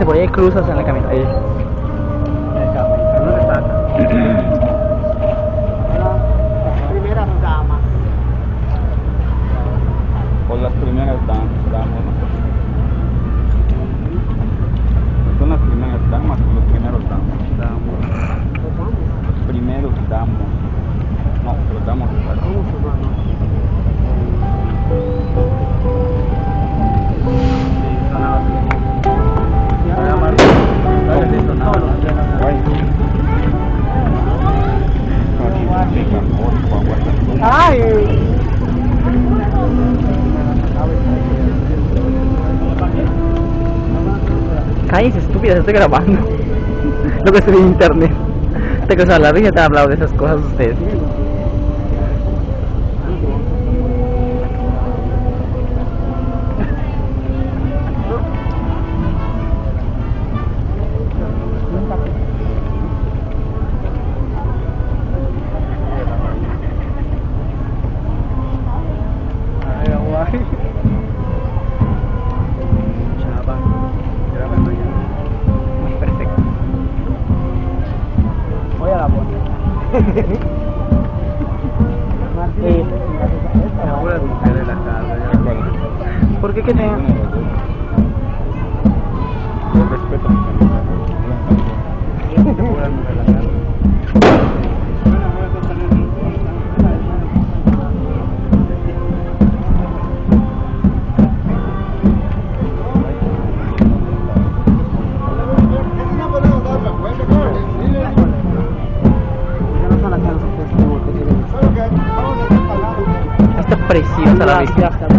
por ahí hay cruzas en el camino. Ahí. Primeras damas. Por las primeras damas, ¿no? Son las primeras damas o los primeros damos. Primeros damos. No, los damos de acá. Ay. Cállese, estúpida, estoy grabando. Lo que subí en internet. Te que la risa te han hablado de esas cosas ustedes. Perfecto. Voy a la bola. ¿Por qué? ¿Qué te...? Por respeto. Está preciosa la vista.